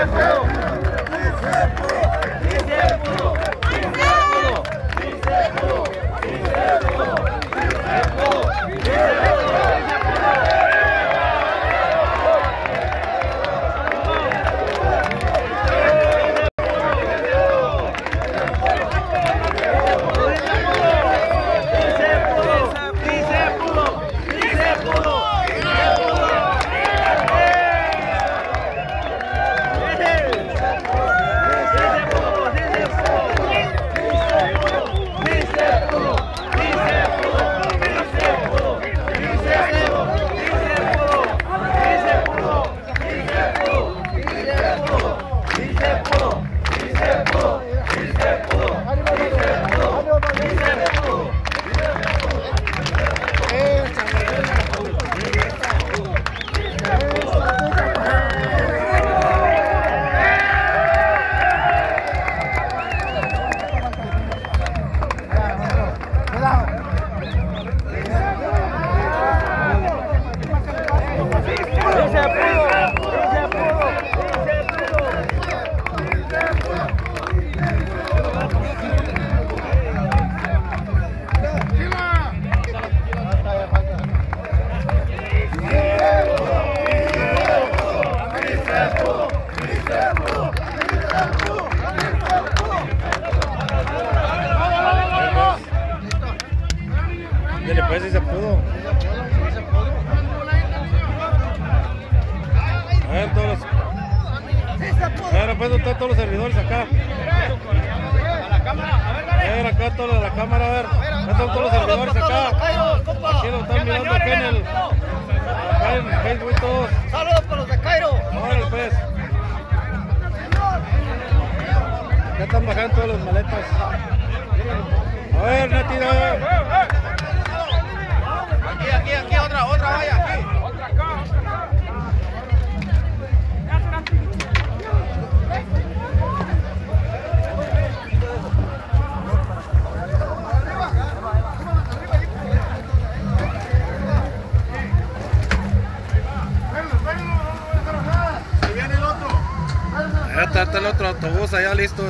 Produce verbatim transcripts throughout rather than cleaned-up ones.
Pues sí se pudo. A ver, todos los... A ver, pues están todos los servidores acá. A ver, acá todos los de la cámara, a ver. Acá están todos los servidores acá. Aquí lo están mirando acá en el... Acá en Facebook todos. Saludos para los de Cairo. Órale, pues. Acá están bajando todas las maletas. A ver, Nati, a ver. Aquí, aquí, aquí, otra, otra valla, aquí. Otra acá, otra acá. Ahí viene el otro. Ahí está, está el otro autobús allá listo.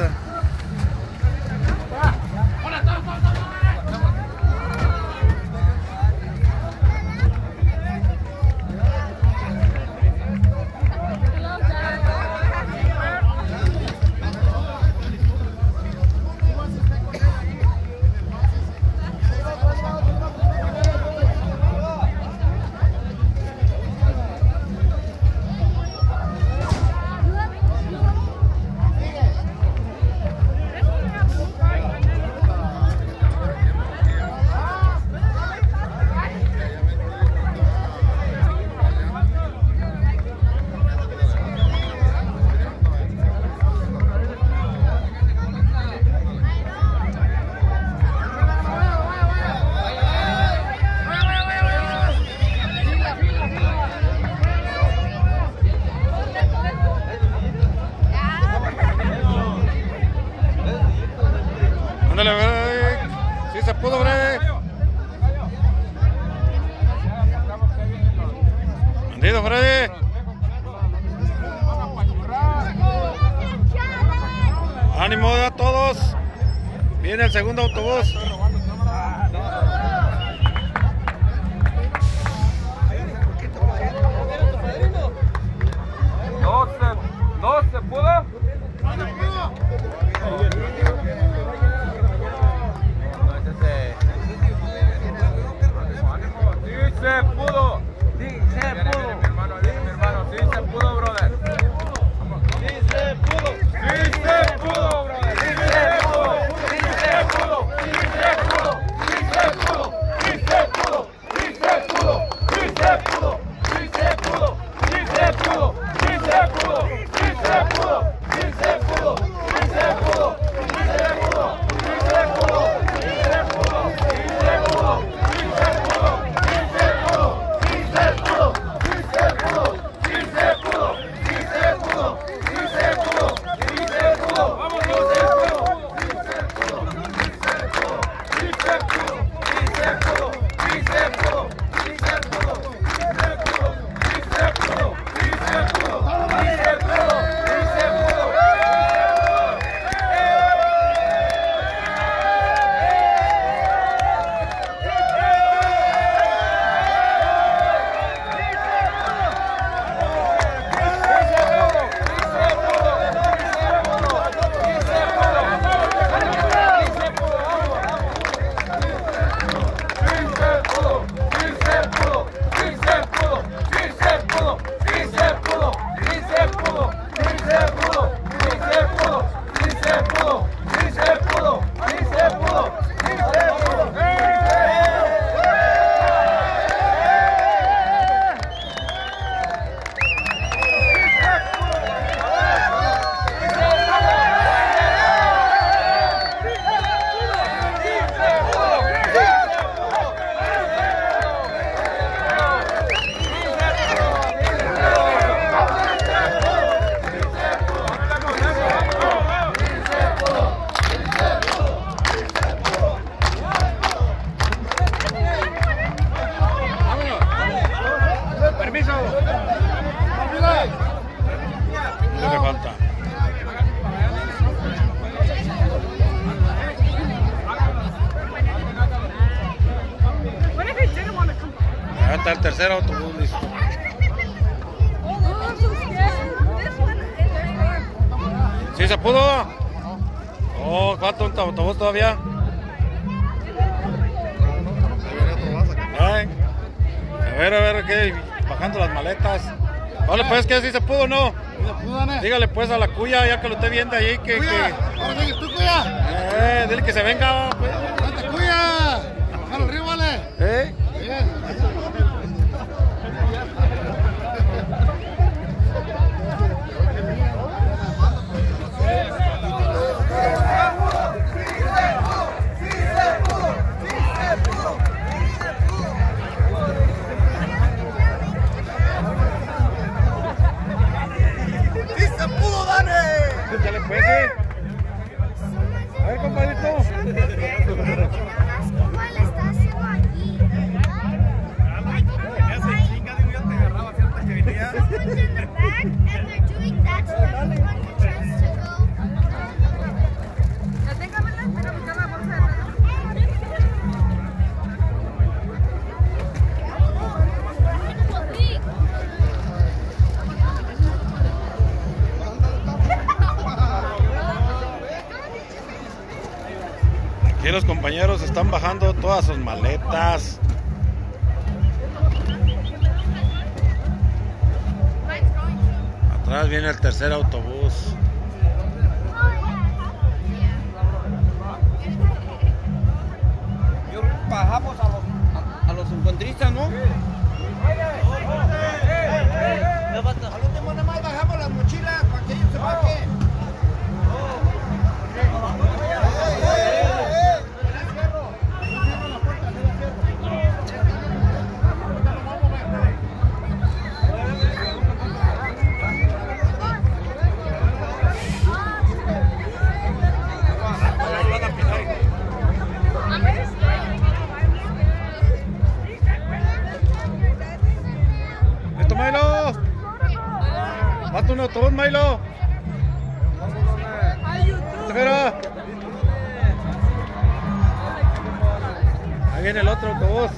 Ándale, Freddy. Sí se pudo, Freddy. Bandido, Freddy. Ánimo a todos. Viene el segundo autobús. No se, no se pudo. Sí se pudo. Sí se pudo. Mi hermano, mi hermano, sí se pudo, brother. Sí se pudo. Sí se pudo, brother. Sí se pudo. Sí se pudo. Sí se pudo. Sí se pudo. Sí se pudo. Sí se pudo. Sí se pudo. Sí se pudo. Sí se pudo. Sí se pudo. Sí se pudo. Sí falta. Ya está el tercer autobús listo. ¿Sí se pudo? Oh, falta un autobús todavía. Ay, a ver, a ver, ¿qué? Bajando las maletas. Vale, pues, ¿qué? ¿Sí se pudo o no? Dígale pues a la cuya, ya que lo esté viendo ahí, que... Cuya, que... ahora sigue tú, cuya. Eh, dile que se venga, pues. Vente, cuya. Bajar arriba, vale. ¿Eh? Bien. Échale pues, ¿eh? A ver, compadrito. ¿Cuál está haciendo aquí? Ya se chinga, digo, ya te agarraba cierta que venía. Someone's in the back and they're doing that so everyone can try to go. Aquí los compañeros están bajando todas sus maletas. Atrás viene el tercer autobús. Bajamos a los, a, a los encuentristas, ¿no? Al último nada más bajamos las mochilas para que ellos se bajen. ¡Esto, Milo! ¡Mata un autobús, Milo! ¡Espera! Ahí viene el otro autobús.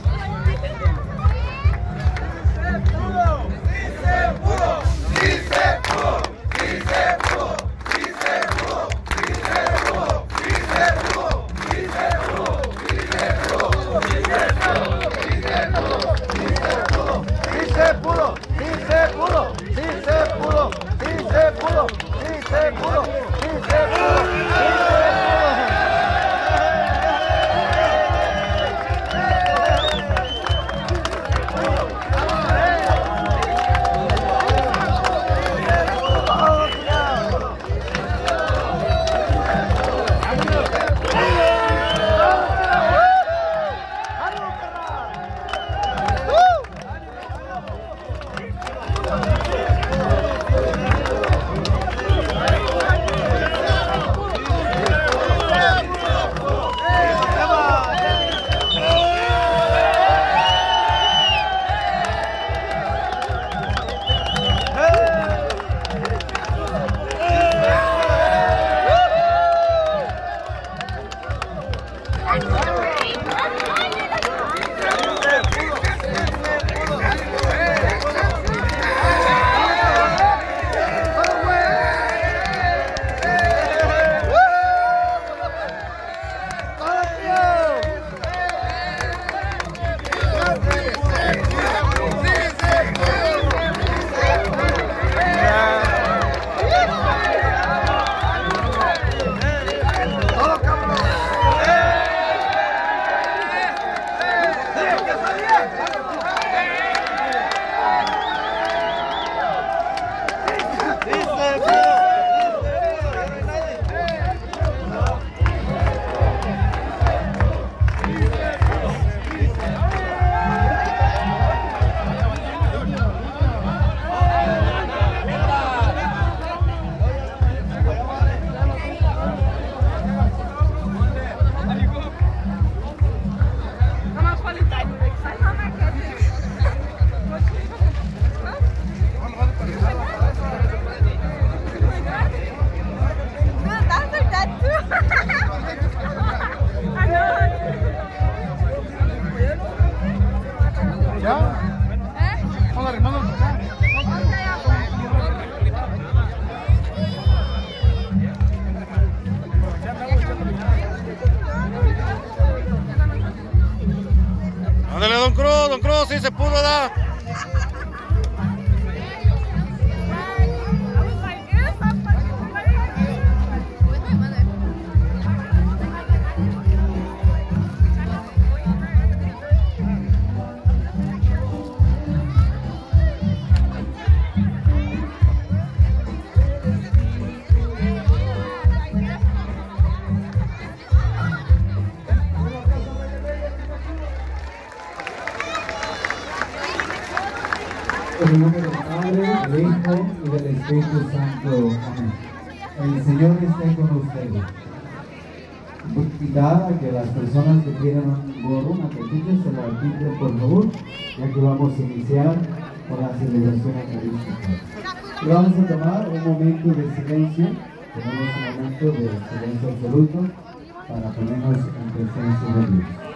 pudo, sí se pudo, ¿verdad? En el nombre del Padre, del Hijo y del Espíritu Santo. Amén. El Señor esté con ustedes. Voy a invitar a que las personas que quieran un gorro, una petilla, se la quiten por favor, ya que vamos a iniciar con la celebración eucarística. Y vamos a tomar un momento de silencio, tenemos un momento de silencio absoluto para ponernos en presencia de Dios.